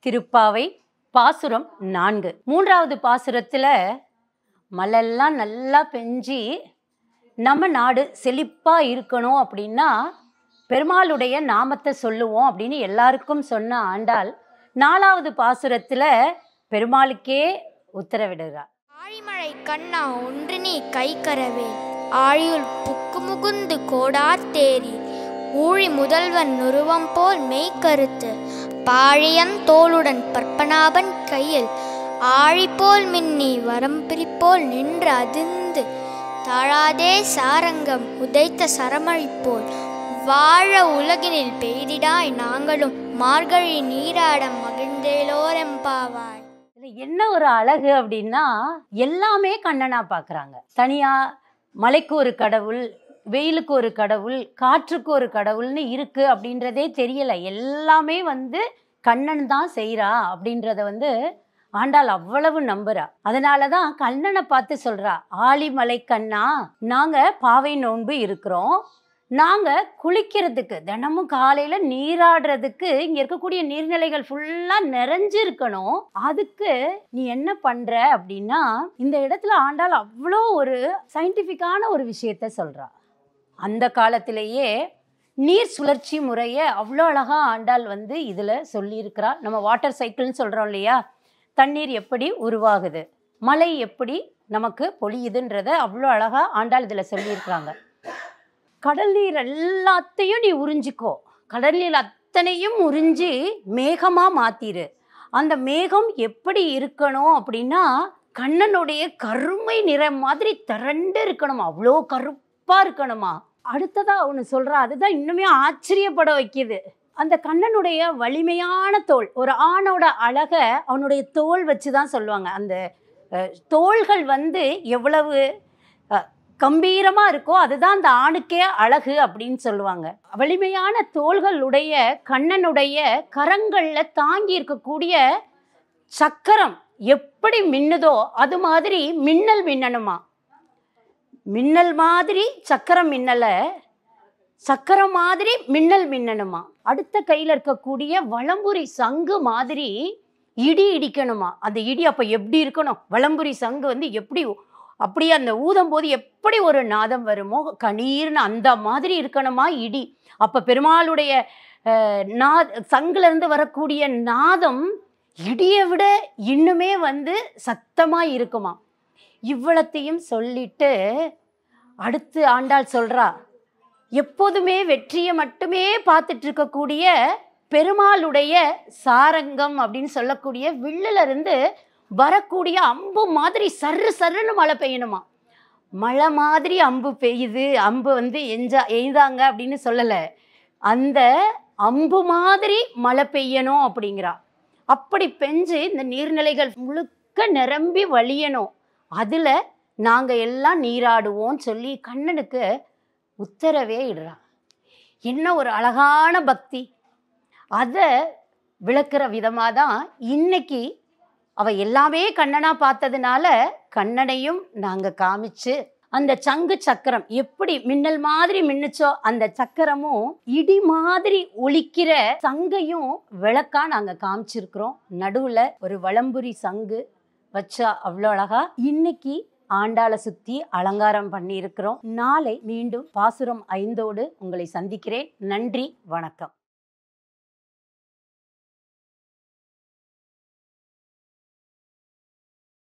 திருப்பாவை பாசுரம் 4. மூன்றாவது பாசுரத்தில் மழைலாம் நல்லா பெஞ்சி நம்ம நாடு செழிப்பாக இருக்கணும் அப்படின்னா பெருமாளுடைய நாமத்தை சொல்லுவோம் அப்படின்னு எல்லாருக்கும் சொன்ன ஆண்டாள் 4வது பாசுரத்தில் பெருமாளுக்கே உத்தரவிடுகிறார். ஆழிமழை கண்ணா ஒன்று நீ கைக்கரவே ஆழியுள் புக்கு முகுந்து கோடார் தேரி ஊழி முதல்வன் உருவம் போல் மெய்கருத்து பாழியன் தோளுடன் பற்பனாபன் கையில் ஆழிப்போல் மின்னி வரம்பிரிப்போல் நின்று அதிர்ந்து தாழாதே சாரங்கம் உதைத்த சரமழி போல் வாழ உலகினில் பெய்திடாய் நாங்களும் மார்கழி நீராட மகிழ்ந்தேலோரெம்பாவாய். என்ன ஒரு அழகு அப்படின்னா எல்லாமே கண்ணனா பார்க்குறாங்க. தனியா மலைக்கு ஒரு கடவுள், வெயிலுக்கு ஒரு கடவுள், காற்றுக்கு ஒரு கடவுள்னு இருக்கு அப்படின்றதே தெரியல. எல்லாமே கண்ணன் தான் செய்கிறா அப்படின்றத ஆண்டாள் அவ்வளவு நம்புறா. அதனாலதான் கண்ணனை பார்த்து சொல்றா, ஆழிமலை கண்ணா, நாங்க பாவை நோன்பு இருக்கிறோம், நாங்க குளிக்கிறதுக்கு தினமும் காலையில நீராடுறதுக்கு இங்க இருக்கக்கூடிய நீர்நிலைகள் ஃபுல்லா நிறைஞ்சு இருக்கணும். அதுக்கு நீ என்ன பண்ற அப்படின்னா இந்த இடத்துல ஆண்டாள் அவ்வளோ ஒரு சயின்டிஃபிக்கான ஒரு விஷயத்த சொல்றா. அந்த காலத்திலேயே நீர் சுழற்சி முறையை அவ்வளோ அழகா ஆண்டாள் இதுல சொல்லியிருக்கிறா. நம்ம வாட்டர் சைக்கிள்னு சொல்றோம் இல்லையா, தண்ணீர் எப்படி உருவாகுது, மழை எப்படி நமக்கு பொழியுதுன்றத அவ்வளோ அழகா ஆண்டாள் இதில் சொல்லியிருக்கிறாங்க. கடல் நீர் எல்லாத்தையும் நீ உறிஞ்சிக்கோ, கடல் நீர் அத்தனையும் உறிஞ்சி மேகமாக மாத்திரு. அந்த மேகம் எப்படி இருக்கணும் அப்படின்னா கண்ணனுடைய கருமை நிறம் மாதிரி திரண்டு இருக்கணுமா, அவ்வளோ கருப்பாக இருக்கணுமா. அடுத்ததாக ஒன்று சொல்கிறா, அதுதான் இன்னுமே ஆச்சரியப்பட வைக்கிது. அந்த கண்ணனுடைய வலிமையான தோல், ஒரு ஆணோட அழகை அவனுடைய தோல் வச்சு தான் சொல்லுவாங்க. அந்த தோள்கள் எவ்வளவு கம்பீரமாக இருக்கோ அதுதான் அந்த ஆணுக்கே அழகு அப்படின்னு சொல்லுவாங்க. வலிமையான தோள்களுடைய கண்ணனுடைய கரங்களில் தாங்கி இருக்கக்கூடிய சக்கரம் எப்படி மின்னுதோ அது மாதிரி மின்னல் மின்னணுமா. மின்னல் மாதிரி சக்கரம் மின்னலை, சக்கரம் மாதிரி மின்னல் மின்னணுமா. அடுத்த கையில் இருக்கக்கூடிய வலம்புரி சங்கு மாதிரி இடி இடிக்கணுமா. அந்த இடி அப்போ எப்படி இருக்கணும், வலம்புரி சங்கு எப்படி அப்படியே அந்த ஊதும் போது எப்படி ஒரு நாதம் வருமோ கணீர்னு அந்த மாதிரி இருக்கணுமா இடி. அப்போ பெருமாளுடைய சங்குலேருந்து வரக்கூடிய நாதம் இடியை விட இன்னுமே சத்தமாக இருக்குமா. இவ்வளத்தையும் சொல்லிட்டு அடுத்து ஆண்டாள் சொல்றா, எப்போதுமே வெற்றியை மட்டுமே பார்த்துட்டு இருக்கக்கூடிய பெருமாளுடைய சாரங்கம் அப்படின்னு சொல்லக்கூடிய வில்லுல இருந்து வரக்கூடிய அம்பு மாதிரி சர்ரு சர்ருன்னு மழை பெய்யணுமா. மழை மாதிரி அம்பு பெய்யுது, அம்பு எய்தாங்க அப்படின்னு சொல்லலை, அந்த அம்பு மாதிரி மழை பெய்யணும் அப்படிங்கிறா. அப்படி பெஞ்சு இந்த நீர்நிலைகள் முழுக்க நிரம்பி வழியணும், அதில் நாங்கள் எல்லாம் நீராடுவோம் சொல்லி கண்ணனுக்கு உத்தரவே இடுறா. என்ன ஒரு அழகான பக்தி. அதை விளக்குற விதமாக தான் இன்னைக்கு அவ எல்லாமே கண்ணனா பார்த்ததுனால கண்ணனையும் நாங்கள் காமிச்சு அந்த சங்கு சக்கரம் எப்படி மின்னல் மாதிரி மின்னுச்சோ அந்த சக்கரமும் இடி மாதிரி ஒலிக்கிற சங்கையும் விளக்கா நாங்கள் காமிச்சிருக்கிறோம். நடுவில் ஒரு வலம்புரி சங்கு வச்சா அவ்வளோ அழகா இன்னைக்கு ஆண்டாளை சுற்றி அலங்காரம் பண்ணியிருக்கிறோம். நாளை மீண்டும் பாசுரம் 5ஓடு உங்களை சந்திக்கிறேன். நன்றி, வணக்கம்.